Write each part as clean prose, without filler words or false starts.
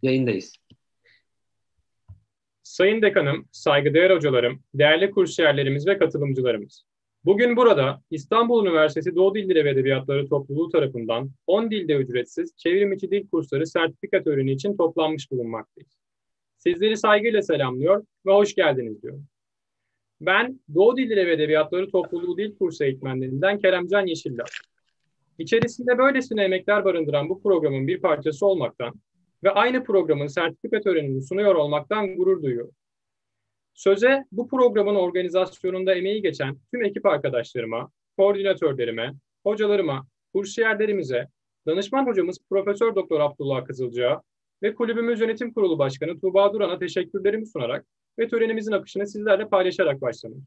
Yayındayız. Sayın Dekanım, saygıdeğer hocalarım, değerli kursiyerlerimiz ve katılımcılarımız. Bugün burada İstanbul Üniversitesi Doğu Dilleri ve Edebiyatları Topluluğu tarafından 10 dilde ücretsiz çevrim içi dil kursları sertifika töreni için toplanmış bulunmaktayız. Sizleri saygıyla selamlıyor ve hoş geldiniz diyorum. Ben Doğu Dilleri ve Edebiyatları Topluluğu Dil Kursu eğitmenlerinden Keremcan Yeşiller. İçerisinde böylesine emekler barındıran bu programın bir parçası olmaktan ve aynı programın sertifika törenini sunuyor olmaktan gurur duyuyorum. Söze bu programın organizasyonunda emeği geçen tüm ekip arkadaşlarıma, koordinatörlerime, hocalarıma, kursiyerlerimize, danışman hocamız Profesör Doktor Abdullah Kızılcık'a ve kulübümüz yönetim kurulu başkanı Tuğba Duran'a teşekkürlerimi sunarak ve törenimizin akışını sizlerle paylaşarak başlamayı.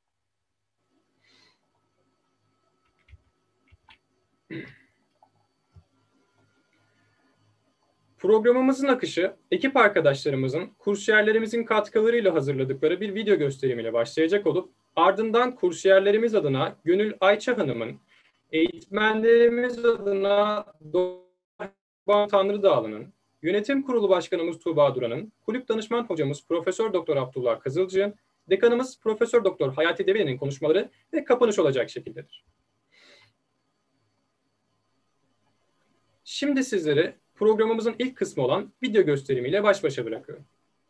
Programımızın akışı, ekip arkadaşlarımızın, kursiyerlerimizin katkılarıyla hazırladıkları bir video gösterimiyle başlayacak olup, ardından kursiyerlerimiz adına Gönül Ayça Hanım'ın, eğitmenlerimiz adına Doğan Tanrıdağlı'nın, yönetim kurulu başkanımız Tuğba Duran'ın, kulüp danışman hocamız Profesör Doktor Abdullah Kızılcık'ın, dekanımız Profesör Doktor Hayati Deve'nin konuşmaları ve kapanış olacak şekildedir. Şimdi sizleri programımızın ilk kısmı olan video gösterimiyle baş başa bırakıyorum.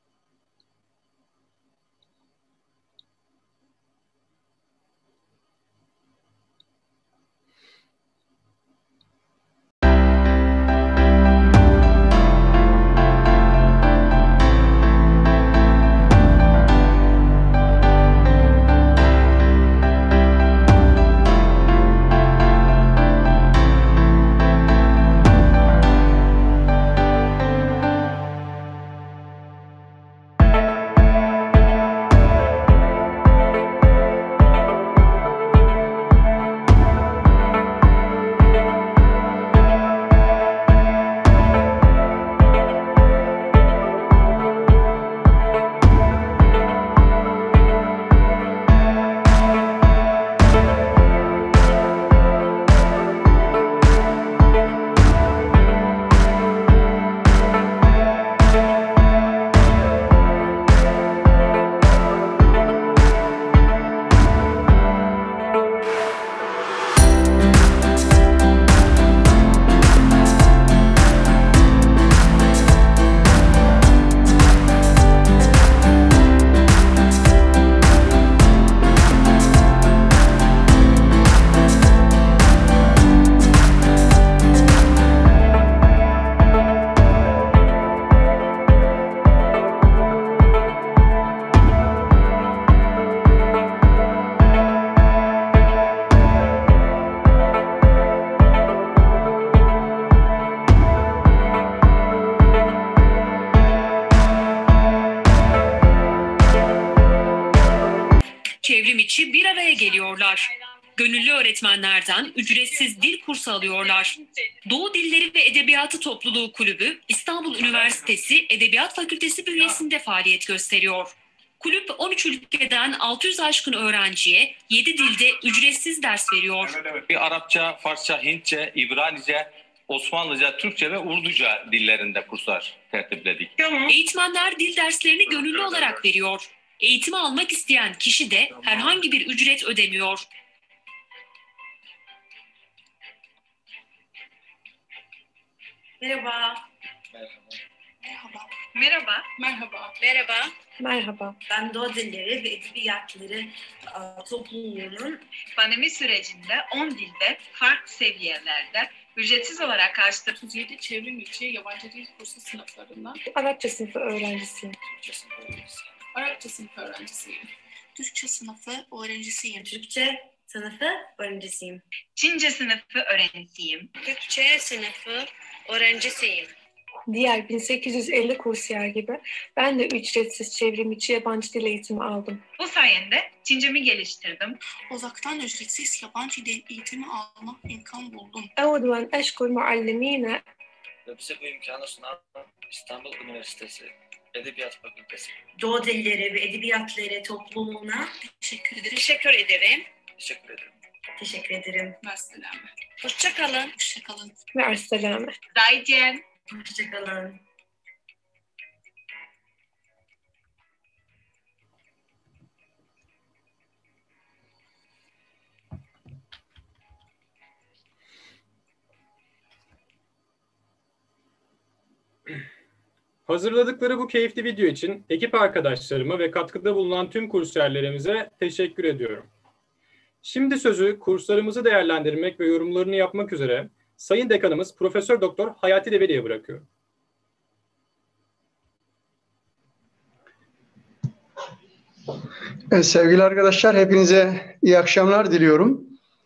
Çevrim içi bir araya geliyorlar. Gönüllü öğretmenlerden ücretsiz dil kursu alıyorlar. Doğu Dilleri ve Edebiyatı Topluluğu Kulübü İstanbul Üniversitesi Edebiyat Fakültesi bünyesinde faaliyet gösteriyor. Kulüp 13 ülkeden 600 aşkın öğrenciye 7 dilde ücretsiz ders veriyor. Arapça, Farsça, Hintçe, İbranice, Osmanlıca, Türkçe ve Urduca dillerinde kurslar tertipledik. Eğitmenler dil derslerini gönüllü olarak veriyor. Eğitimi almak isteyen kişi de herhangi bir ücret ödemiyor. Merhaba. Merhaba. Merhaba. Merhaba. Merhaba. Merhaba. Ben Doğu Dilleri ve Edebiyatları Topluluğu'nun pandemi sürecinde 10 dilde farklı seviyelerde ücretsiz olarak açtık. 37 çevrim içi yabancı dil kursu sınıflarından Arapça sınıfı öğrencisiyim. Türkçe sınıfı öğrencisiyim. Arapça sınıfı öğrencisiyim. Türkçe sınıfı öğrencisiyim. Türkçe sınıfı öğrencisiyim. Çince sınıfı öğrencisiyim. Türkçe sınıfı öğrencisiyim. Diğer 1850 kursiyer gibi ben de ücretsiz çevrim içi yabancı dil eğitimi aldım. Bu sayede Çincemi geliştirdim. Uzaktan ücretsiz yabancı dil eğitimi alma imkan buldum. أود أن أشكر معلمينا Ve bize bu imkanı sunan İstanbul Üniversitesi Edebiyat Fakültesi. Doğu Dilleri ve Edebiyatları Topluluğu'na Teşekkür ederim. teşekkür ederim. Teşekkür ederim. Teşekkür ederim. Vesselam. Hoşça kalın. Hoşçakalın. مع السلامة. Zaycen. Hoşça kalın. Hazırladıkları bu keyifli video için ekip arkadaşlarıma ve katkıda bulunan tüm kursiyerlerimize teşekkür ediyorum. Şimdi sözü kurslarımızı değerlendirmek ve yorumlarını yapmak üzere Sayın Dekanımız Profesör Doktor Hayati Develi'ye bırakıyorum. Evet, sevgili arkadaşlar, hepinize iyi akşamlar diliyorum.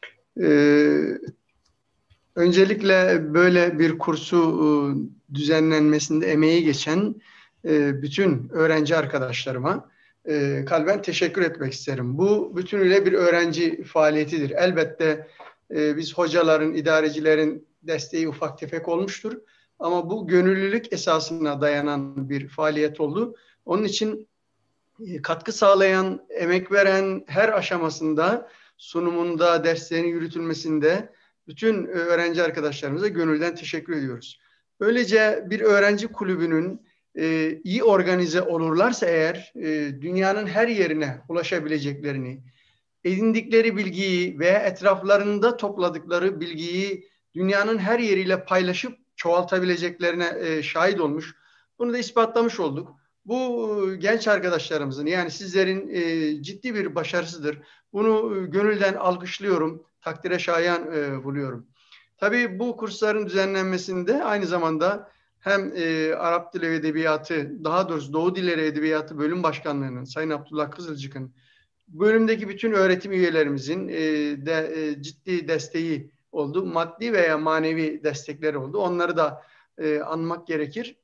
Öncelikle böyle bir kursu düzenlenmesinde emeği geçen bütün öğrenci arkadaşlarıma kalben teşekkür etmek isterim. Bu bütünüyle bir öğrenci faaliyetidir. Elbette biz hocaların, idarecilerin desteği ufak tefek olmuştur. Ama bu gönüllülük esasına dayanan bir faaliyet oldu. Onun için katkı sağlayan, emek veren her aşamasında, sunumunda, derslerin yürütülmesinde bütün öğrenci arkadaşlarımıza gönülden teşekkür ediyoruz. Böylece bir öğrenci kulübünün iyi organize olurlarsa eğer dünyanın her yerine ulaşabileceklerini, edindikleri bilgiyi veya etraflarında topladıkları bilgiyi dünyanın her yeriyle paylaşıp çoğaltabileceklerine şahit olmuş. Bunu da ispatlamış olduk. Bu genç arkadaşlarımızın, yani sizlerin ciddi bir başarısıdır. Bunu gönülden alkışlıyorum, takdire şayan buluyorum. Tabii bu kursların düzenlenmesinde aynı zamanda hem Arap Dili ve Edebiyatı, daha doğrusu Doğu Dilleri Edebiyatı Bölüm Başkanlığı'nın, Sayın Abdullah Kızılcık'ın, bölümdeki bütün öğretim üyelerimizin ciddi desteği oldu. Maddi veya manevi destekleri oldu. Onları da anmak gerekir.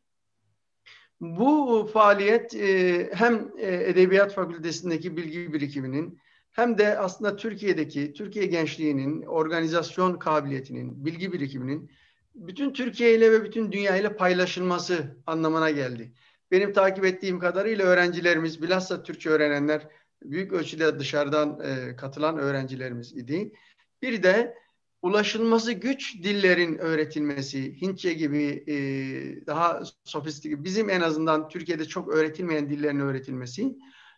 Bu faaliyet hem Edebiyat Fakültesindeki bilgi birikiminin hem de aslında Türkiye gençliğinin organizasyon kabiliyetinin, bilgi birikiminin bütün Türkiye ile ve bütün dünya ile paylaşılması anlamına geldi. Benim takip ettiğim kadarıyla öğrencilerimiz, bilhassa Türkçe öğrenenler büyük ölçüde dışarıdan katılan öğrencilerimiz idi. Bir de ulaşılması güç dillerin öğretilmesi, Hintçe gibi daha sofistike, bizim en azından Türkiye'de çok öğretilmeyen dillerin öğretilmesi,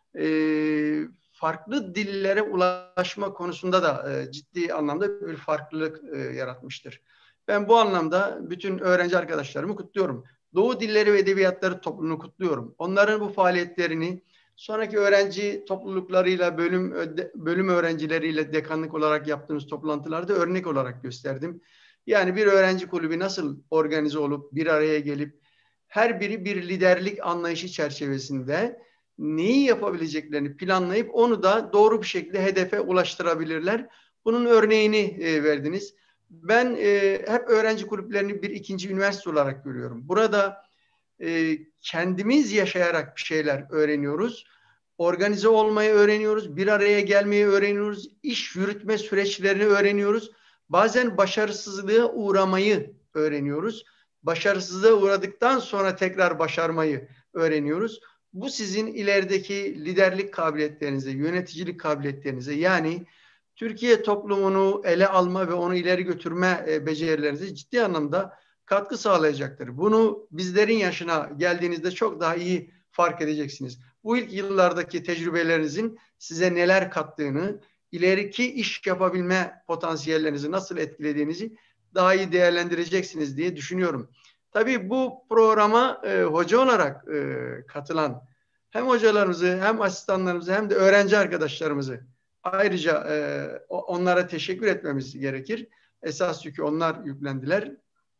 farklı dillere ulaşma konusunda da ciddi anlamda bir farklılık yaratmıştır. Ben bu anlamda bütün öğrenci arkadaşlarımı kutluyorum. Doğu Dilleri ve Edebiyatları topluluğunu kutluyorum. Onların bu faaliyetlerini sonraki öğrenci topluluklarıyla, bölüm öğrencileriyle dekanlık olarak yaptığımız toplantılarda örnek olarak gösterdim. Yani bir öğrenci kulübü nasıl organize olup bir araya gelip her biri bir liderlik anlayışı çerçevesinde neyi yapabileceklerini planlayıp onu da doğru bir şekilde hedefe ulaştırabilirler. Bunun örneğini verdiniz. Ben hep öğrenci kulüplerini bir ikinci üniversite olarak görüyorum. Burada kendimiz yaşayarak bir şeyler öğreniyoruz. Organize olmayı öğreniyoruz. Bir araya gelmeyi öğreniyoruz. İş yürütme süreçlerini öğreniyoruz. Bazen başarısızlığa uğramayı öğreniyoruz. Başarısızlığa uğradıktan sonra tekrar başarmayı öğreniyoruz. Bu sizin ilerideki liderlik kabiliyetlerinize, yöneticilik kabiliyetlerinize, yani Türkiye toplumunu ele alma ve onu ileri götürme becerilerinize ciddi anlamda katkı sağlayacaktır. Bunu bizlerin yaşına geldiğinizde çok daha iyi fark edeceksiniz. Bu ilk yıllardaki tecrübelerinizin size neler kattığını, ileriki iş yapabilme potansiyellerinizi nasıl etkilediğinizi daha iyi değerlendireceksiniz diye düşünüyorum. Tabii bu programa hoca olarak katılan hem hocalarımızı hem asistanlarımızı hem de öğrenci arkadaşlarımızı ayrıca onlara teşekkür etmemiz gerekir. Esas yükü onlar yüklendiler.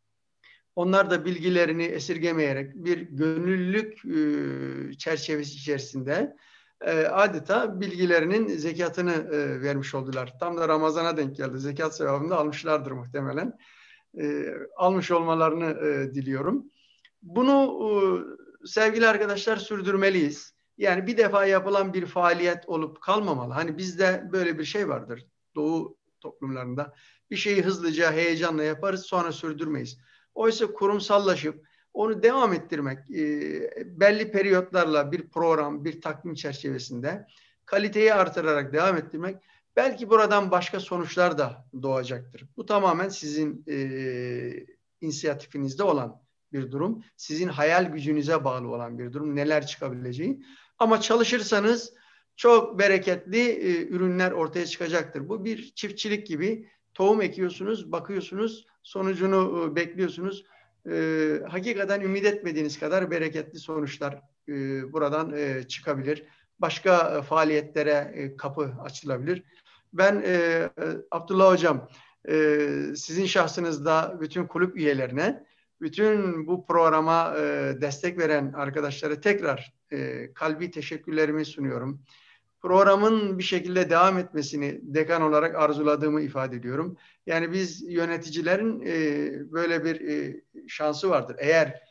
Onlar da bilgilerini esirgemeyerek bir gönüllülük çerçevesi içerisinde adeta bilgilerinin zekatını vermiş oldular. Tam da Ramazan'a denk geldi. Zekat sevabını da almışlardır muhtemelen. Almış olmalarını diliyorum. Bunu sevgili arkadaşlar sürdürmeliyiz. Yani bir defa yapılan bir faaliyet olup kalmamalı. Hani bizde böyle bir şey vardır Doğu toplumlarında. Bir şeyi hızlıca, heyecanla yaparız, sonra sürdürmeyiz. Oysa kurumsallaşıp onu devam ettirmek, belli periyotlarla bir program, bir takvim çerçevesinde kaliteyi artırarak devam ettirmek, belki buradan başka sonuçlar da doğacaktır. Bu tamamen sizin inisiyatifinizde olan bir durum. Sizin hayal gücünüze bağlı olan bir durum. Neler çıkabileceği. Ama çalışırsanız çok bereketli ürünler ortaya çıkacaktır. Bu bir çiftçilik gibi. Tohum ekiyorsunuz, bakıyorsunuz, sonucunu bekliyorsunuz. hakikaten ümit etmediğiniz kadar bereketli sonuçlar buradan çıkabilir. Başka faaliyetlere kapı açılabilir. Ben Abdullah Hocam, sizin şahsınızda bütün kulüp üyelerine, bütün bu programa destek veren arkadaşlara tekrar kalbi teşekkürlerimi sunuyorum. Programın bir şekilde devam etmesini dekan olarak arzuladığımı ifade ediyorum. Yani biz yöneticilerin böyle bir şansı vardır. Eğer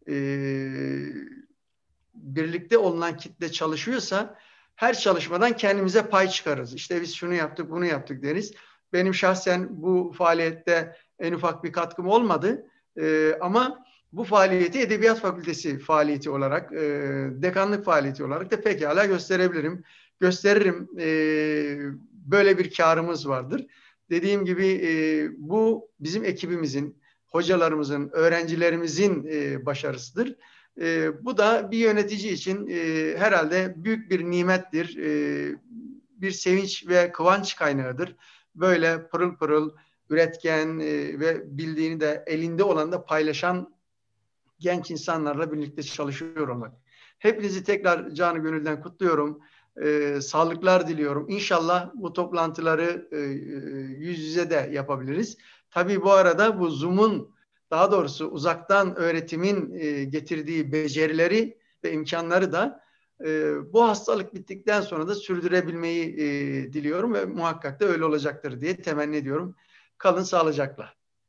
birlikte olunan kitle çalışıyorsa her çalışmadan kendimize pay çıkarırız. İşte biz şunu yaptık, bunu yaptık deriz. Benim şahsen bu faaliyette en ufak bir katkım olmadı. Ama bu faaliyeti Edebiyat Fakültesi faaliyeti olarak, dekanlık faaliyeti olarak da pekala gösteririm. Böyle bir karımız vardır. Dediğim gibi bu bizim ekibimizin, hocalarımızın, öğrencilerimizin başarısıdır. Bu da bir yönetici için herhalde büyük bir nimettir. Bir sevinç ve kıvanç kaynağıdır. Böyle pırıl pırıl, üretken ve bildiğini de elinde olan da paylaşan genç insanlarla birlikte çalışıyor olmak. Hepinizi tekrar canı gönülden kutluyorum. Sağlıklar diliyorum. İnşallah bu toplantıları yüz yüze de yapabiliriz. Tabii bu arada bu Zoom'un, daha doğrusu uzaktan öğretimin getirdiği becerileri ve imkanları da bu hastalık bittikten sonra da sürdürebilmeyi diliyorum ve muhakkak da öyle olacaktır diye temenni ediyorum. Kalın sağlıcakla.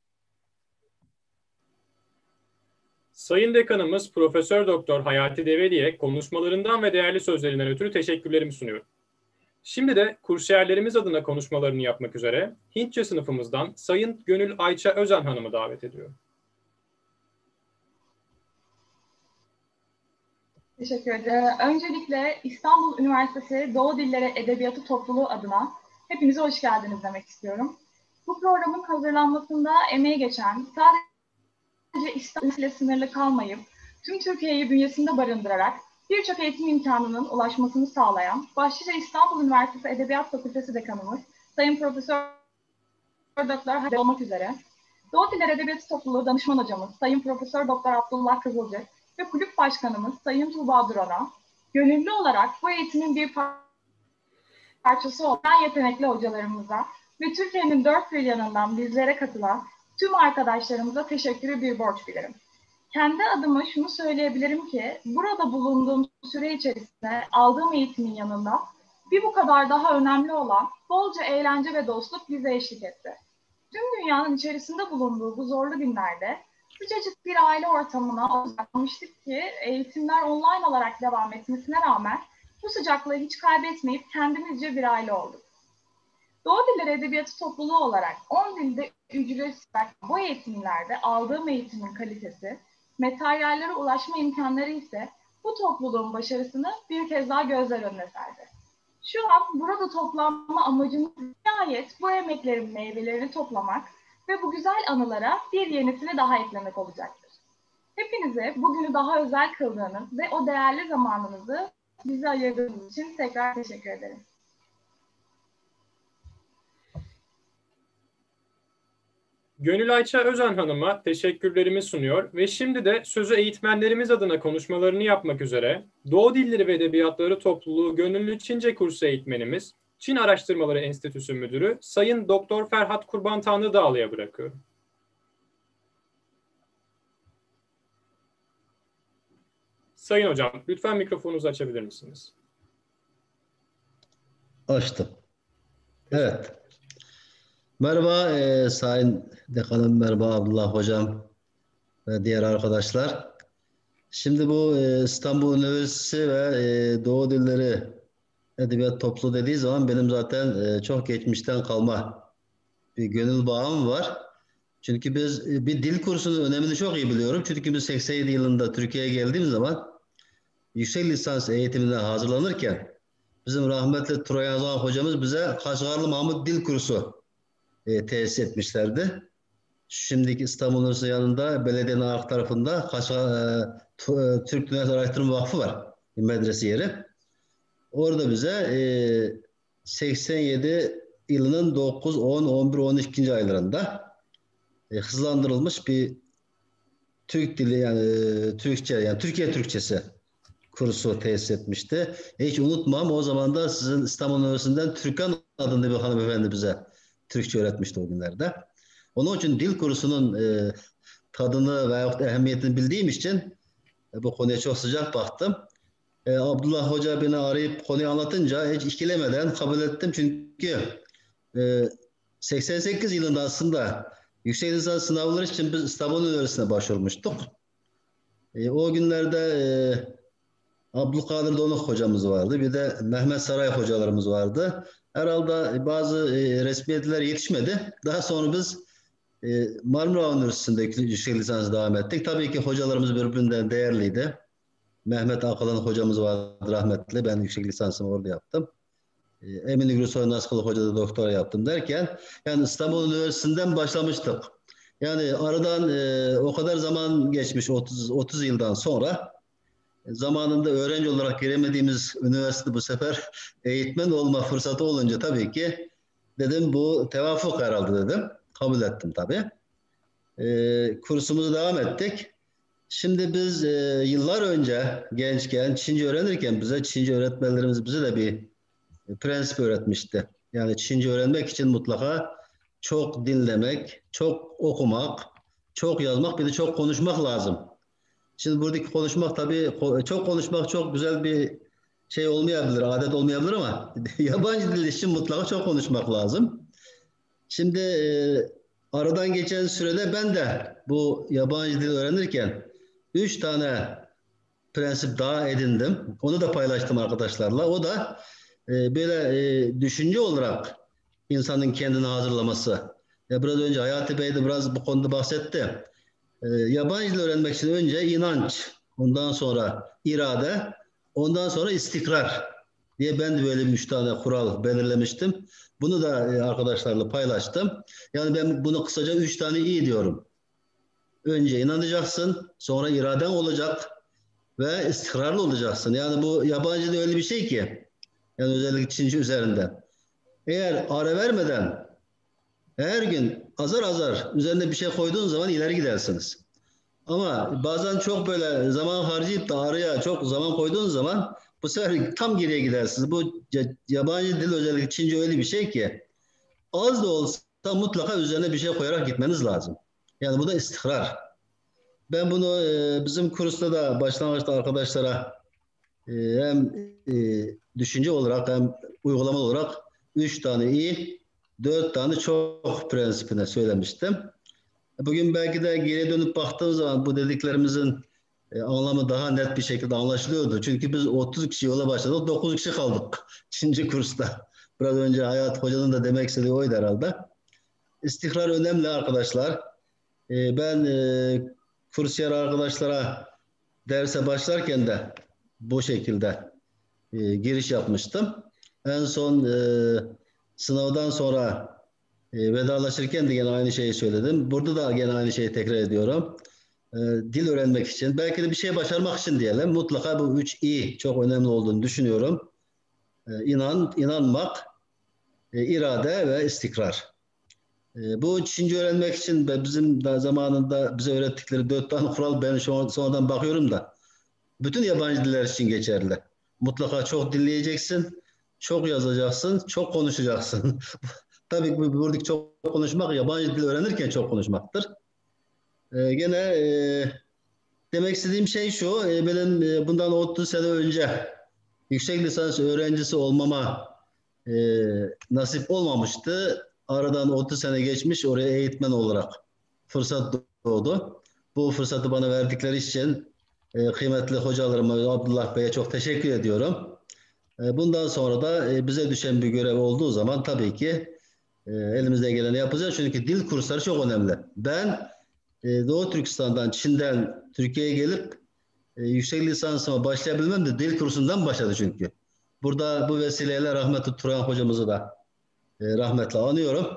Sayın Dekanımız Profesör Doktor Hayati Develi'ye konuşmalarından ve değerli sözlerinden ötürü teşekkürlerimi sunuyorum. Şimdi de kursiyerlerimiz adına konuşmalarını yapmak üzere Hintçe sınıfımızdan Sayın Gönül Ayça Özen Hanım'ı davet ediyorum. Teşekkür ederim. Öncelikle İstanbul Üniversitesi Doğu Dilleri Edebiyatı Topluluğu adına hepinize hoş geldiniz demek istiyorum. Bu programın hazırlanmasında emeği geçen, sadece İstanbul ile sınırlı kalmayıp tüm Türkiye'yi bünyesinde barındırarak birçok eğitim imkanının ulaşmasını sağlayan, başlıca İstanbul Üniversitesi Edebiyat Fakültesi Dekanımız Sayın Profesör Doktor Hayati olmak üzere, Doğu Dilleri Edebiyatı Topluluğu Danışman Hocamız Sayın Profesör Doktor Abdullah Kızılcık ve Kulüp Başkanımız Sayın Tuğba Duran'a gönüllü olarak bu eğitimin bir parçası olan yetenekli hocalarımıza ve Türkiye'nin dört bir yanından bizlere katılan tüm arkadaşlarımıza teşekkürü bir borç bilirim. Kendi adıma şunu söyleyebilirim ki burada bulunduğum süre içerisinde aldığım eğitimin yanında bir bu kadar daha önemli olan bolca eğlence ve dostluk bize eşlik etti. Tüm dünyanın içerisinde bulunduğu bu zorlu günlerde sıcacık bir aile ortamına odaklanmıştık ki eğitimler online olarak devam etmesine rağmen bu sıcaklığı hiç kaybetmeyip kendimizce bir aile olduk. Doğu Dilleri Edebiyatı Topluluğu olarak 10 dilde ücretsiz bu eğitimlerde aldığım eğitimin kalitesi, materyallere ulaşma imkanları ise bu topluluğun başarısını bir kez daha gözler önüne serdi. Şu an burada toplanma amacımız nihayet bu emeklerin meyvelerini toplamak ve bu güzel anılara bir yenisini daha eklemek olacaktır. Hepinize bugünü daha özel kıldığınız ve o değerli zamanınızı bize ayırdığınız için tekrar teşekkür ederim. Gönül Ayça Özen Hanım'a teşekkürlerimi sunuyor ve şimdi de sözü eğitmenlerimiz adına konuşmalarını yapmak üzere Doğu Dilleri ve Edebiyatları Topluluğu Gönüllü Çince kursu eğitmenimiz, Çin Araştırmaları Enstitüsü Müdürü Sayın Doktor Ferhat Kurban Tanrıdağlı'ya bırakıyorum. Sayın Hocam, lütfen mikrofonunuzu açabilir misiniz? Açtım. Evet. Merhaba Sayın Dekanım, merhaba Abdullah Hocam ve diğer arkadaşlar. Şimdi bu İstanbul Üniversitesi ve Doğu Dilleri Edebiyat Topluluğu dediği zaman benim zaten çok geçmişten kalma bir gönül bağım var. Çünkü biz bir dil kursunun önemini çok iyi biliyorum. Çünkü biz 87 yılında Türkiye'ye geldiğim zaman yüksek lisans eğitimine hazırlanırken bizim rahmetli Troyan Azam hocamız bize Kaşgarlı Mahmut Dil Kursu tesis etmişlerdi. Şimdiki İstanbul Üniversitesi yanında belediyenin arka tarafında Türk Dünyası Araştırma Vakfı var. Bir medrese yeri. Orada bize 87 yılının 9, 10, 11, 12. aylarında hızlandırılmış bir Türk dili yani Türkçe yani Türkiye Türkçesi kursu tesis etmişti. Hiç unutmam, o zaman da sizin İstanbul Üniversitesi'nden Türkan adında bir hanımefendi bize Türkçe öğretmişti o günlerde. Onun için dil kursunun tadını veyahut ehemmiyetini bildiğim için bu konuya çok sıcak baktım. Abdullah Hoca beni arayıp konuyu anlatınca hiç ikilemeden kabul ettim. Çünkü 88 yılında aslında yüksek lisans sınavları için biz İstanbul Üniversitesi'ne başvurmuştuk. O günlerde Abdülkadir Donuk hocamız vardı. Bir de Mehmet Saray hocalarımız vardı. Herhalde bazı resmiyetler yetişmedi. Daha sonra biz Marmara Üniversitesi'nde yüksek lisans devam ettik. Tabii ki hocalarımız birbirinden değerliydi. Mehmet Akalan hocamız vardı rahmetli. Ben yüksek lisansımı orada yaptım. Emin Gürsoy Naskılı Hoca'da doktora yaptım derken yani İstanbul Üniversitesi'nden başlamıştık. Yani aradan o kadar zaman geçmiş 30 yıldan sonra zamanında öğrenci olarak giremediğimiz üniversite bu sefer eğitmen olma fırsatı olunca tabii ki dedim bu tevafuk herhalde dedim. Kabul ettim tabii. Kursumuzu devam ettik. Şimdi biz yıllar önce gençken Çince öğrenirken Çince öğretmenlerimiz bize de bir prensip öğretmişti. Yani Çince öğrenmek için mutlaka çok dinlemek, çok okumak, çok yazmak, bir de çok konuşmak lazım. Şimdi buradaki konuşmak tabii çok konuşmak çok güzel bir şey olmayabilir, adet olmayabilir ama yabancı dil için mutlaka çok konuşmak lazım. Şimdi aradan geçen sürede ben de bu yabancı dil öğrenirken 3 tane prensip daha edindim. Onu da paylaştım arkadaşlarla. O da böyle düşünce olarak insanın kendini hazırlaması. Biraz önce Hayati Bey de biraz bu konuda bahsetti. Yabancı dil öğrenmek için önce inanç, ondan sonra irade, ondan sonra istikrar diye ben de böyle 3 tane kural belirlemiştim. Bunu da arkadaşlarla paylaştım. Yani ben bunu kısaca 3 tane iyi diyorum. Önce inanacaksın, sonra iraden olacak ve istikrarlı olacaksın. Yani bu yabancı dil öyle bir şey ki, yani özellikle Çince üzerinde. Eğer ara vermeden her gün azar azar üzerine bir şey koyduğun zaman ileri gidersiniz. Ama bazen çok böyle zaman harcayıp da araya çok zaman koyduğun zaman bu sefer tam geriye gidersiniz. Bu yabancı dil özellikle Çince öyle bir şey ki az da olsa mutlaka üzerine bir şey koyarak gitmeniz lazım. Yani bu da istikrar. Ben bunu bizim kursta da başlangıçta arkadaşlara hem düşünce olarak hem uygulama olarak 3 tane iyi, 4 tane çok prensibine söylemiştim. Bugün belki de geriye dönüp baktığım zaman bu dediklerimizin anlamı daha net bir şekilde anlaşılıyordu. Çünkü biz 30 kişi yola başladık, 9 kişi kaldık Çince kursta. Biraz önce Hayat Hoca'nın da demek istediği oydu herhalde. İstikrar önemli arkadaşlar. Ben kursiyer arkadaşlara derse başlarken de bu şekilde giriş yapmıştım. En son sınavdan sonra vedalaşırken de gene aynı şeyi söyledim. Burada da gene aynı şeyi tekrar ediyorum. Dil öğrenmek için, belki de bir şey başarmak için diyelim. Mutlaka bu 3 iyi çok önemli olduğunu düşünüyorum. İnanmak, irade ve istikrar. Bu Çince öğrenmek için bizim de zamanında bize öğrettikleri 4 tane kural ben sonradan bakıyorum da bütün yabancı diller için geçerli. Mutlaka çok dinleyeceksin, çok yazacaksın, çok konuşacaksın. Tabii buradaki çok konuşmak yabancı dil öğrenirken çok konuşmaktır. Gene demek istediğim şey şu, benim bundan 30 sene önce yüksek lisans öğrencisi olmama nasip olmamıştı. Aradan 30 sene geçmiş, oraya eğitmen olarak fırsat doğdu. Bu fırsatı bana verdikleri için kıymetli hocalarıma, Abdullah Bey'e çok teşekkür ediyorum. Bundan sonra da bize düşen bir görev olduğu zaman tabii ki elimizden geleni yapacağız. Çünkü dil kursları çok önemli. Ben Doğu Türkistan'dan, Çin'den Türkiye'ye gelip yüksek lisansıma başlayabilmem de dil kursundan başladı çünkü. Burada bu vesileyle rahmetli Turan hocamızı da rahmetle anıyorum.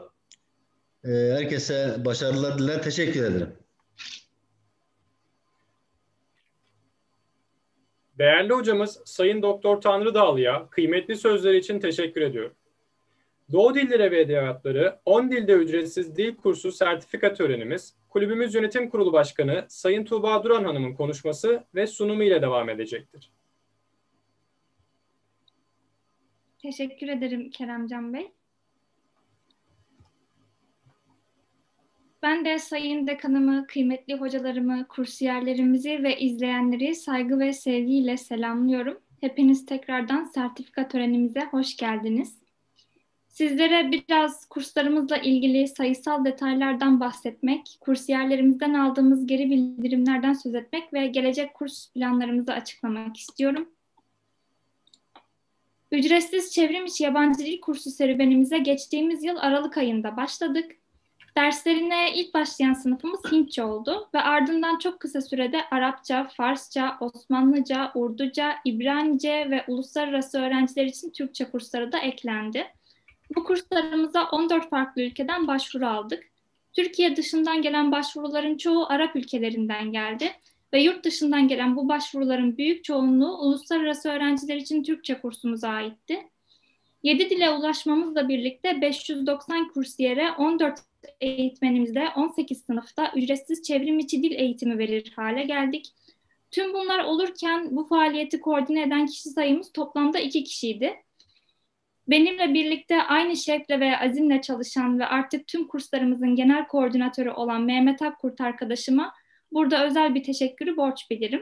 Herkese başarılar diler. Teşekkür ederim. Değerli hocamız Sayın Doktor Tanrı Dağlı'ya kıymetli sözleri için teşekkür ediyorum. Doğu Dilleri ve Edebiyatları 10 dilde ücretsiz dil kursu sertifika törenimiz Kulübümüz Yönetim Kurulu Başkanı Sayın Tuğba Duran Hanım'ın konuşması ve sunumu ile devam edecektir. Teşekkür ederim Keremcan Bey. Ben de Sayın Dekanımı, kıymetli hocalarımı, kursiyerlerimizi ve izleyenleri saygı ve sevgiyle selamlıyorum. Hepiniz tekrardan sertifika törenimize hoş geldiniz. Sizlere biraz kurslarımızla ilgili sayısal detaylardan bahsetmek, kursiyerlerimizden aldığımız geri bildirimlerden söz etmek ve gelecek kurs planlarımızı açıklamak istiyorum. Ücretsiz çevrimiçi yabancı dil kursu serüvenimize geçtiğimiz yıl Aralık ayında başladık. Derslerine ilk başlayan sınıfımız Hintçe oldu ve ardından çok kısa sürede Arapça, Farsça, Osmanlıca, Urduca, İbranice ve uluslararası öğrenciler için Türkçe kursları da eklendi. Bu kurslarımıza 14 farklı ülkeden başvuru aldık. Türkiye dışından gelen başvuruların çoğu Arap ülkelerinden geldi ve yurt dışından gelen bu başvuruların büyük çoğunluğu uluslararası öğrenciler için Türkçe kursumuza aitti. 7 dile ulaşmamızla birlikte 590 kursiyere 14 eğitmenimizle 18 sınıfta ücretsiz çevrimiçi dil eğitimi verir hale geldik. Tüm bunlar olurken bu faaliyeti koordine eden kişi sayımız toplamda 2 kişiydi. Benimle birlikte aynı şevkle ve azimle çalışan ve artık tüm kurslarımızın genel koordinatörü olan Mehmet Akkurt arkadaşıma burada özel bir teşekkürü borç bilirim.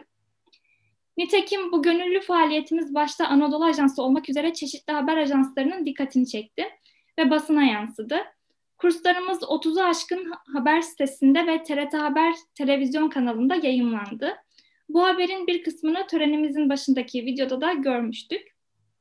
Nitekim bu gönüllü faaliyetimiz başta Anadolu Ajansı olmak üzere çeşitli haber ajanslarının dikkatini çekti ve basına yansıdı. Kurslarımız 30'u aşkın haber sitesinde ve TRT Haber televizyon kanalında yayımlandı. Bu haberin bir kısmını törenimizin başındaki videoda da görmüştük.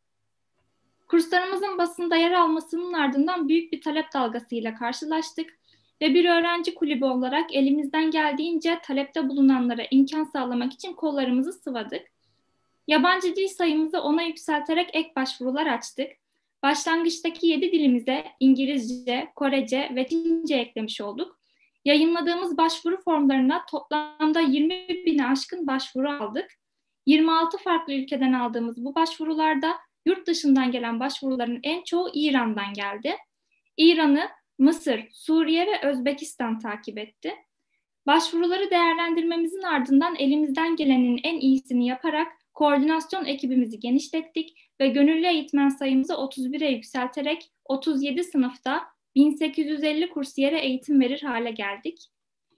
Kurslarımızın basında yer almasının ardından büyük bir talep dalgasıyla karşılaştık ve bir öğrenci kulübü olarak elimizden geldiğince talepte bulunanlara imkan sağlamak için kollarımızı sıvadık. Yabancı dil sayımızı 10'a yükselterek ek başvurular açtık. Başlangıçtaki 7 dilimize İngilizce, Korece ve Çince eklemiş olduk. Yayınladığımız başvuru formlarına toplamda 20.000'e aşkın başvuru aldık. 26 farklı ülkeden aldığımız bu başvurularda yurt dışından gelen başvuruların en çoğu İran'dan geldi. İran'ı, Mısır, Suriye ve Özbekistan takip etti. Başvuruları değerlendirmemizin ardından elimizden gelenin en iyisini yaparak koordinasyon ekibimizi genişlettik ve gönüllü eğitmen sayımızı 31'e yükselterek 37 sınıfta 1850 kursiyere eğitim verir hale geldik.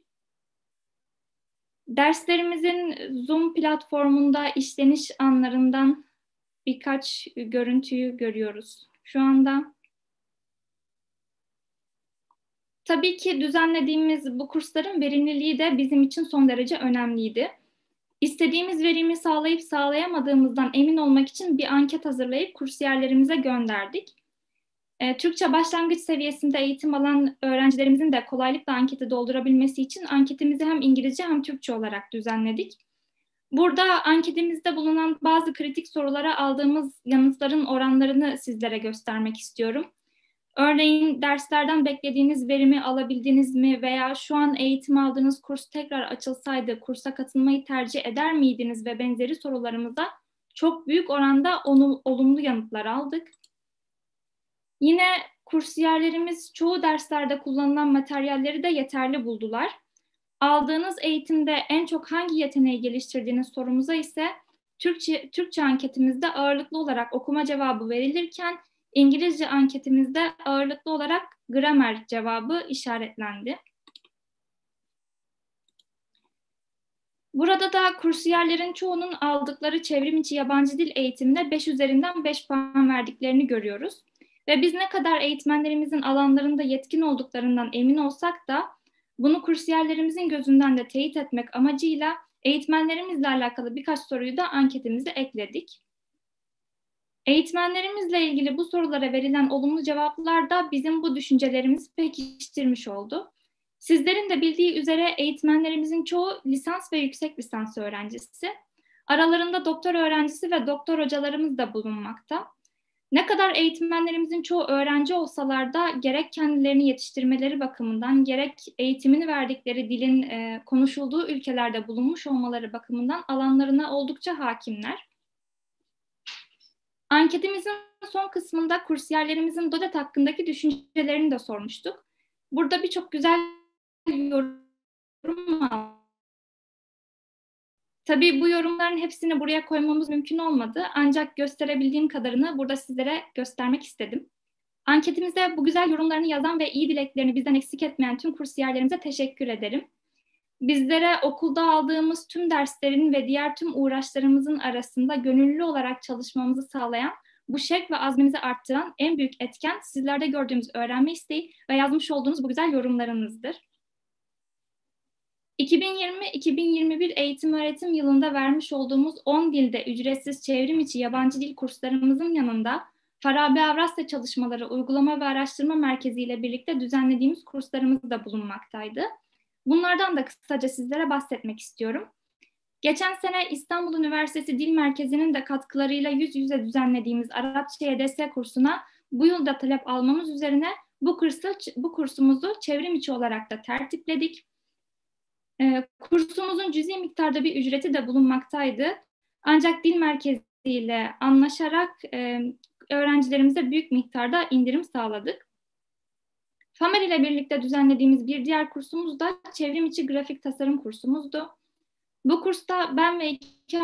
Derslerimizin Zoom platformunda işleniş anlarından birkaç görüntüyü görüyoruz şu anda. Tabii ki düzenlediğimiz bu kursların verimliliği de bizim için son derece önemliydi. İstediğimiz verimi sağlayıp sağlayamadığımızdan emin olmak için bir anket hazırlayıp kursiyerlerimize gönderdik. Türkçe başlangıç seviyesinde eğitim alan öğrencilerimizin de kolaylıkla anketi doldurabilmesi için anketimizi hem İngilizce hem Türkçe olarak düzenledik. Burada anketimizde bulunan bazı kritik sorulara aldığımız yanıtların oranlarını sizlere göstermek istiyorum. Örneğin derslerden beklediğiniz verimi alabildiniz mi veya şu an eğitim aldığınız kurs tekrar açılsaydı kursa katılmayı tercih eder miydiniz ve benzeri sorularımıza çok büyük oranda olumlu yanıtlar aldık. Yine kursiyerlerimiz çoğu derslerde kullanılan materyalleri de yeterli buldular. Aldığınız eğitimde en çok hangi yeteneği geliştirdiğiniz sorumuza ise Türkçe anketimizde ağırlıklı olarak okuma cevabı verilirken İngilizce anketimizde ağırlıklı olarak gramer cevabı işaretlendi. Burada da kursiyerlerin çoğunun aldıkları çevrimiçi yabancı dil eğitimine 5 üzerinden 5 puan verdiklerini görüyoruz. Ve biz ne kadar eğitmenlerimizin alanlarında yetkin olduklarından emin olsak da bunu kursiyerlerimizin gözünden de teyit etmek amacıyla eğitmenlerimizle alakalı birkaç soruyu da anketimize ekledik. Eğitmenlerimizle ilgili bu sorulara verilen olumlu cevaplar da bizim bu düşüncelerimizi pekiştirmiş oldu. Sizlerin de bildiği üzere eğitmenlerimizin çoğu lisans ve yüksek lisans öğrencisi. Aralarında doktor öğrencisi ve doktor hocalarımız da bulunmakta. Ne kadar eğitmenlerimizin çoğu öğrenci olsalar da gerek kendilerini yetiştirmeleri bakımından gerek eğitimini verdikleri dilin konuşulduğu ülkelerde bulunmuş olmaları bakımından alanlarına oldukça hakimler. Anketimizin son kısmında kursiyerlerimizin DODET hakkındaki düşüncelerini de sormuştuk. Burada birçok güzel yorum Tabii bu yorumların hepsini buraya koymamız mümkün olmadı. Ancak gösterebildiğim kadarını burada sizlere göstermek istedim. Anketimize bu güzel yorumlarını yazan ve iyi dileklerini bizden eksik etmeyen tüm kursiyerlerimize teşekkür ederim. Bizlere okulda aldığımız tüm derslerin ve diğer tüm uğraşlarımızın arasında gönüllü olarak çalışmamızı sağlayan, bu şevk ve azmimizi arttıran en büyük etken sizlerde gördüğümüz öğrenme isteği ve yazmış olduğunuz bu güzel yorumlarınızdır. 2020-2021 eğitim öğretim yılında vermiş olduğumuz 10 dilde ücretsiz çevrim içi yabancı dil kurslarımızın yanında Farabi Avrasya Çalışmaları Uygulama ve Araştırma Merkezi ile birlikte düzenlediğimiz kurslarımız da bulunmaktaydı. Bunlardan da kısaca sizlere bahsetmek istiyorum. Geçen sene İstanbul Üniversitesi Dil Merkezi'nin de katkılarıyla yüz yüze düzenlediğimiz Arapça YDS kursuna bu yılda talep almamız üzerine bu kursumuzu çevrim içi olarak da tertipledik. Kursumuzun cüzi miktarda bir ücreti de bulunmaktaydı. Ancak Dil Merkezi ile anlaşarak öğrencilerimize büyük miktarda indirim sağladık. FAMER ile birlikte düzenlediğimiz bir diğer kursumuz da çevrim içi grafik tasarım kursumuzdu. Bu kursta ben ve iki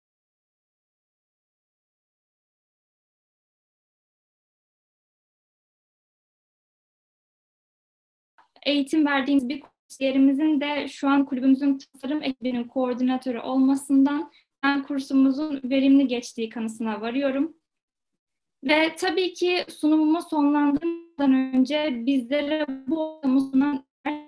eğitim verdiğimiz bir kursyerimizin de şu an kulübümüzün tasarım ekibinin koordinatörü olmasından ben kursumuzun verimli geçtiği kanısına varıyorum. Ve tabii ki sunumumu sonlandırmadan önce bizlere bu ortamı sunan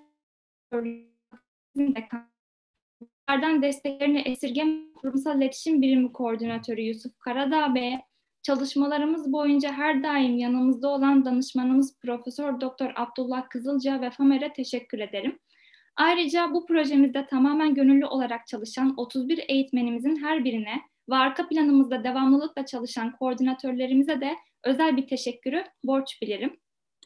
desteklerini esirgeme kurumsal iletişim birimi koordinatörü Yusuf Karadağ Bey'e, çalışmalarımız boyunca her daim yanımızda olan danışmanımız Profesör Doktor Abdullah Kızılca ve FAMER'e teşekkür ederim. Ayrıca bu projemizde tamamen gönüllü olarak çalışan 31 eğitmenimizin her birine ve arka planımızda devamlılıkla çalışan koordinatörlerimize de özel bir teşekkürü borç bilirim.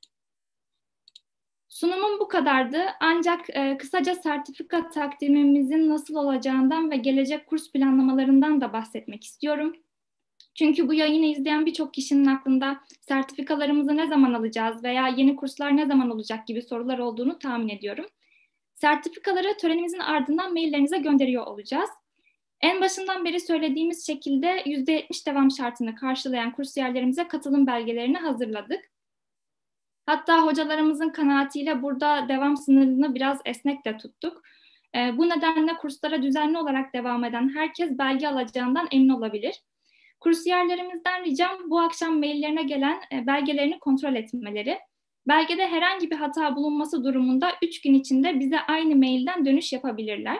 Sunumum bu kadardı. Ancak kısaca sertifika takdimimizin nasıl olacağından ve gelecek kurs planlamalarından da bahsetmek istiyorum. Çünkü bu yayını izleyen birçok kişinin aklında sertifikalarımızı ne zaman alacağız veya yeni kurslar ne zaman olacak gibi sorular olduğunu tahmin ediyorum. Sertifikaları törenimizin ardından maillerinize gönderiyor olacağız. En başından beri söylediğimiz şekilde %70 devam şartını karşılayan kursiyerlerimize katılım belgelerini hazırladık. Hatta hocalarımızın kanaatiyle burada devam sınırını biraz esnek de tuttuk. Bu nedenle kurslara düzenli olarak devam eden herkes belge alacağından emin olabilir. Kursiyerlerimizden ricam bu akşam maillerine gelen belgelerini kontrol etmeleri. Belgede herhangi bir hata bulunması durumunda 3 gün içinde bize aynı mailden dönüş yapabilirler.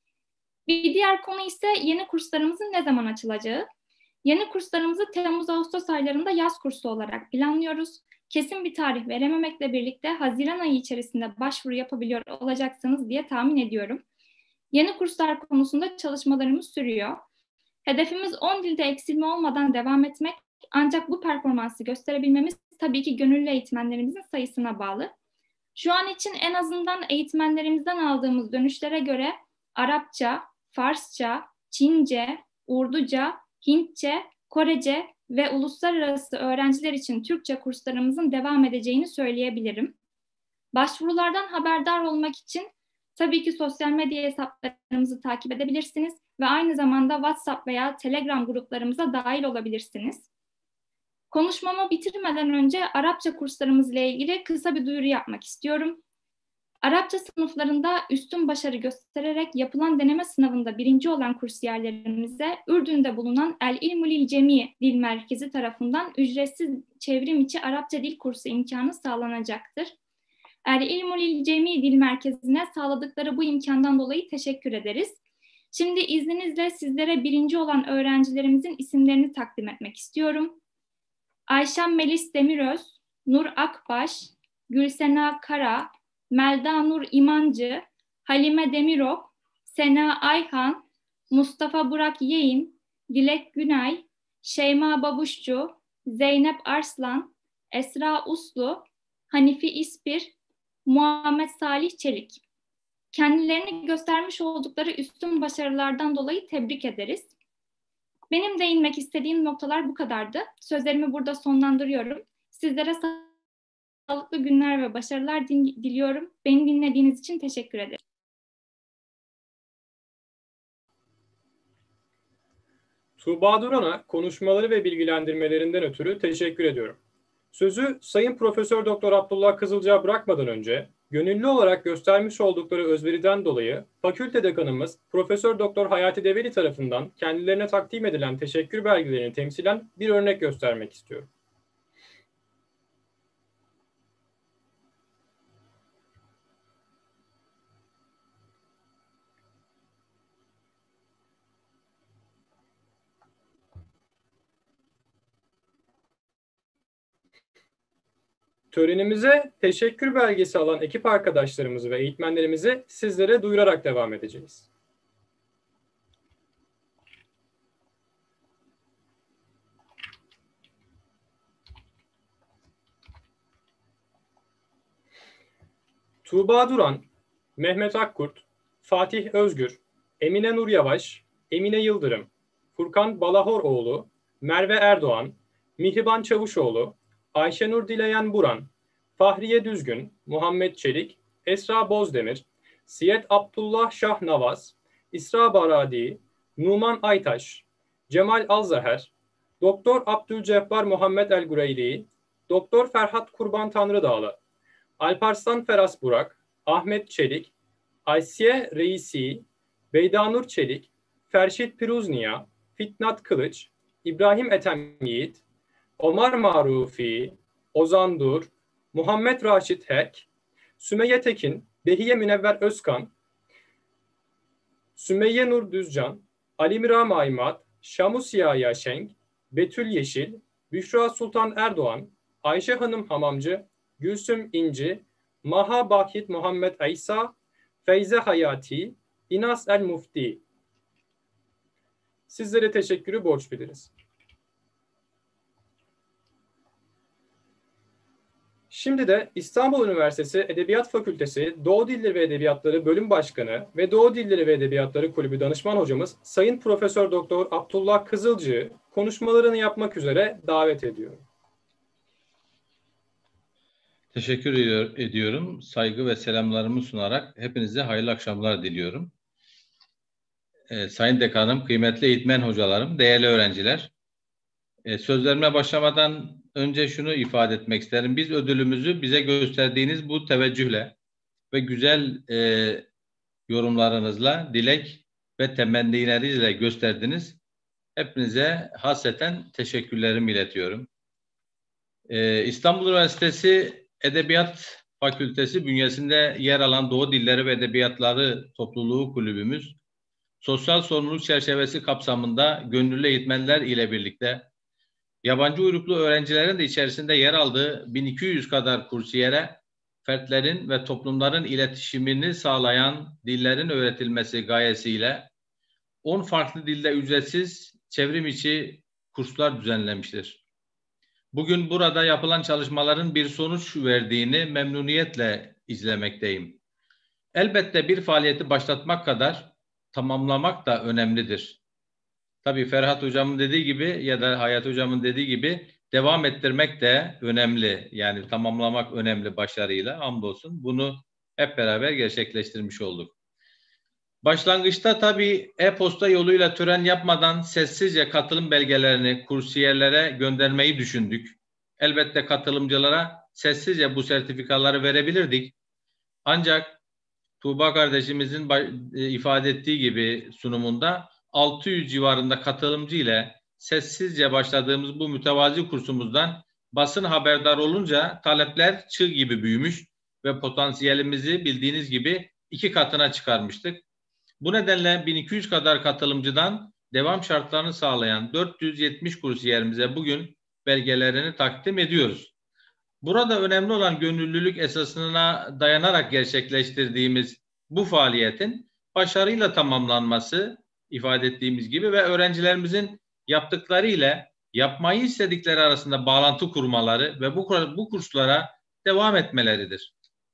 Bir diğer konu ise yeni kurslarımızın ne zaman açılacağı. Yeni kurslarımızı Temmuz-Ağustos aylarında yaz kursu olarak planlıyoruz. Kesin bir tarih verememekle birlikte Haziran ayı içerisinde başvuru yapabiliyor olacaksınız diye tahmin ediyorum. Yeni kurslar konusunda çalışmalarımız sürüyor. Hedefimiz 10 dilde eksilme olmadan devam etmek, ancak bu performansı gösterebilmemiz tabii ki gönüllü eğitmenlerimizin sayısına bağlı. Şu an için en azından eğitmenlerimizden aldığımız dönüşlere göre Arapça, Farsça, Çince, Urduca, Hintçe, Korece ve uluslararası öğrenciler için Türkçe kurslarımızın devam edeceğini söyleyebilirim. Başvurulardan haberdar olmak için tabii ki sosyal medya hesaplarımızı takip edebilirsiniz ve aynı zamanda WhatsApp veya Telegram gruplarımıza dahil olabilirsiniz. Konuşmamı bitirmeden önce Arapça kurslarımızla ilgili kısa bir duyuru yapmak istiyorum. Arapça sınıflarında üstün başarı göstererek yapılan deneme sınavında birinci olan kursiyerlerimize Ürdün'de bulunan El İlmul Cemi Dil Merkezi tarafından ücretsiz çevrim içi Arapça dil kursu imkanı sağlanacaktır. El İlmul Cemi Dil Merkezi'ne sağladıkları bu imkandan dolayı teşekkür ederiz. Şimdi izninizle sizlere birinci olan öğrencilerimizin isimlerini takdim etmek istiyorum. Ayşem Melis Demiröz, Nur Akbaş, Gülsena Kara, Melda Nur İmancı, Halime Demirok, Sena Ayhan, Mustafa Burak Yeğin, Dilek Günay, Şeyma Babuşçu, Zeynep Arslan, Esra Uslu, Hanifi İspir, Muhammed Salih Çelik. Kendilerini göstermiş oldukları üstün başarılardan dolayı tebrik ederiz. Benim değinmek istediğim noktalar bu kadardı. Sözlerimi burada sonlandırıyorum. Sizlere sağlıklı günler ve başarılar diliyorum. Beni dinlediğiniz için teşekkür ederim. Tuğba Duran'a konuşmaları ve bilgilendirmelerinden ötürü teşekkür ediyorum. Sözü Sayın Profesör Doktor Abdullah Kızılcık'a bırakmadan önce gönüllü olarak göstermiş oldukları özveriden dolayı fakülte dekanımız Profesör Doktor Hayati Develi tarafından kendilerine takdim edilen teşekkür belgelerini temsilen bir örnek göstermek istiyorum. Törenimize teşekkür belgesi alan ekip arkadaşlarımızı ve eğitmenlerimizi sizlere duyurarak devam edeceğiz. Tuğba Duran, Mehmet Akkurt, Fatih Özgür, Emine Nur Yavaş, Emine Yıldırım, Furkan Balahoroğlu, Merve Erdoğan, Mihriban Çavuşoğlu, Ayşenur Dileyen Buran, Fahriye Düzgün, Muhammed Çelik, Esra Bozdemir, Siyet Abdullah Şah Navaz, İsra Baradi, Numan Aytaş, Cemal Alzaher, Doktor Abdülcebbar Muhammed El-Gureyli, Doktor Ferhat Kurban Tanrıdağlı, Alparslan Feras Burak, Ahmet Çelik, Aysiye Reisi, Beydanur Çelik, Ferşit Piruzniya, Fitnat Kılıç, İbrahim Ethem Yiğit, Omar Marufi, Ozan Dur, Muhammed Raşit Hek, Sümeyye Tekin, Behiye Münevver Özkan, Sümeyye Nur Düzcan, Ali Mira Maymat, Şamusiya Yaşenk, Betül Yeşil, Büşra Sultan Erdoğan, Ayşe Hanım Hamamcı, Gülsüm İnci, Maha Bakit Muhammed İsa, Feyze Hayati, İnas El Mufti. Sizlere teşekkürü borç biliriz. Şimdi de İstanbul Üniversitesi Edebiyat Fakültesi Doğu Dilleri ve Edebiyatları Bölüm Başkanı ve Doğu Dilleri ve Edebiyatları Kulübü Danışman Hocamız Sayın Profesör Doktor Abdullah Kızılcık'ı konuşmalarını yapmak üzere davet ediyorum. Teşekkür ediyorum. Saygı ve selamlarımı sunarak hepinize hayırlı akşamlar diliyorum. Sayın Dekanım, kıymetli eğitmen hocalarım, değerli öğrenciler. Sözlerime başlamadan önce şunu ifade etmek isterim. Biz ödülümüzü bize gösterdiğiniz bu teveccühle ve güzel yorumlarınızla, dilek ve temennilerinizle gösterdiniz. Hepinize hasreten teşekkürlerimi iletiyorum. İstanbul Üniversitesi Edebiyat Fakültesi bünyesinde yer alan Doğu Dilleri ve Edebiyatları Topluluğu Kulübümüz, sosyal sorumluluk çerçevesi kapsamında gönüllü eğitmenler ile birlikte yabancı uyruklu öğrencilerin de içerisinde yer aldığı 1200 kadar kursiyere, fertlerin ve toplumların iletişimini sağlayan dillerin öğretilmesi gayesiyle 10 farklı dilde ücretsiz çevrim içi kurslar düzenlemiştir. Bugün burada yapılan çalışmaların bir sonuç verdiğini memnuniyetle izlemekteyim. Elbette bir faaliyeti başlatmak kadar tamamlamak da önemlidir. Tabii Ferhat Hocam'ın dediği gibi ya da Hayat Hocam'ın dediği gibi devam ettirmek de önemli. Yani tamamlamak önemli başarıyla, hamdolsun. Bunu hep beraber gerçekleştirmiş olduk. Başlangıçta tabii e-posta yoluyla tören yapmadan sessizce katılım belgelerini kursiyerlere göndermeyi düşündük. Elbette katılımcılara sessizce bu sertifikaları verebilirdik. Ancak Tuğba kardeşimizin ifade ettiği gibi sunumunda 600 civarında katılımcı ile sessizce başladığımız bu mütevazi kursumuzdan basın haberdar olunca talepler çığ gibi büyümüş ve potansiyelimizi bildiğiniz gibi 2 katına çıkarmıştık. Bu nedenle 1200 kadar katılımcıdan devam şartlarını sağlayan 470 kursiyerimize bugün belgelerini takdim ediyoruz. Burada önemli olan gönüllülük esasına dayanarak gerçekleştirdiğimiz bu faaliyetin başarıyla tamamlanması ifade ettiğimiz gibi ve öğrencilerimizin yaptıkları ile yapmayı istedikleri arasında bağlantı kurmaları ve bu kurslara devam etmeleridir.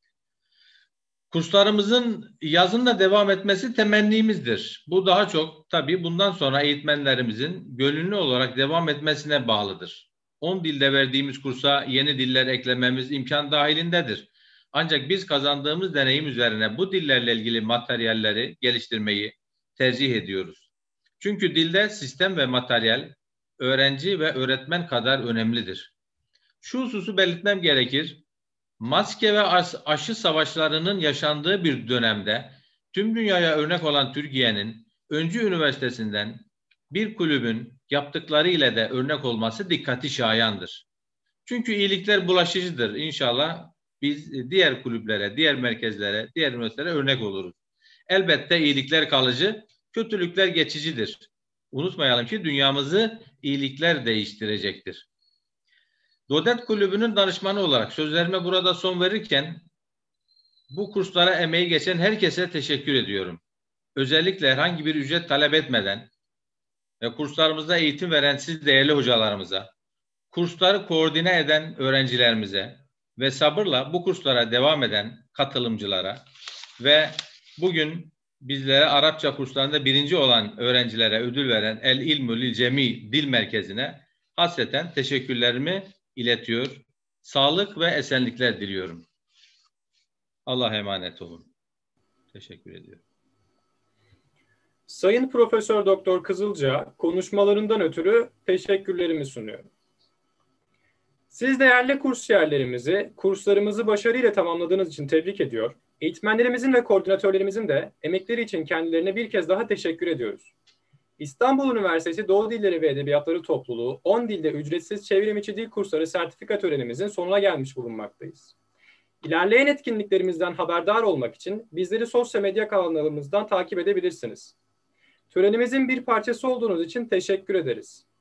Kurslarımızın yazın da devam etmesi temennimizdir. Bu daha çok tabii bundan sonra eğitmenlerimizin gönüllü olarak devam etmesine bağlıdır. 10 dilde verdiğimiz kursa yeni diller eklememiz imkan dahilindedir. Ancak biz kazandığımız deneyim üzerine bu dillerle ilgili materyalleri geliştirmeyi tercih ediyoruz. Çünkü dilde sistem ve materyal öğrenci ve öğretmen kadar önemlidir. Şu hususu belirtmem gerekir. Maske ve aşı savaşlarının yaşandığı bir dönemde tüm dünyaya örnek olan Türkiye'nin Öncü Üniversitesi'nden bir kulübün yaptıkları ile de örnek olması dikkati şayandır. Çünkü iyilikler bulaşıcıdır. İnşallah biz diğer kulüplere, diğer merkezlere, diğer üniversitelere örnek oluruz. Elbette iyilikler kalıcı, kötülükler geçicidir. Unutmayalım ki dünyamızı iyilikler değiştirecektir. Dodet Kulübü'nün danışmanı olarak sözlerime burada son verirken bu kurslara emeği geçen herkese teşekkür ediyorum. Özellikle herhangi bir ücret talep etmeden ve kurslarımızda eğitim veren siz değerli hocalarımıza, kursları koordine eden öğrencilerimize ve sabırla bu kurslara devam eden katılımcılara ve bugün bizlere Arapça kurslarında birinci olan öğrencilere ödül veren El İlmül Cemi Dil Merkezi'ne hasreten teşekkürlerimi iletiyor. Sağlık ve esenlikler diliyorum. Allah'a emanet olun. Teşekkür ediyorum. Sayın Profesör Doktor Kızılca konuşmalarından ötürü teşekkürlerimi sunuyorum. Siz değerli kursiyerlerimizi, kurslarımızı başarıyla tamamladığınız için tebrik ediyor. Eğitmenlerimizin ve koordinatörlerimizin de emekleri için kendilerine bir kez daha teşekkür ediyoruz. İstanbul Üniversitesi Doğu Dilleri ve Edebiyatları Topluluğu 10 dilde ücretsiz çevrimiçi dil kursları sertifika törenimizin sonuna gelmiş bulunmaktayız. İlerleyen etkinliklerimizden haberdar olmak için bizleri sosyal medya kanallarımızdan takip edebilirsiniz. Törenimizin bir parçası olduğunuz için teşekkür ederiz.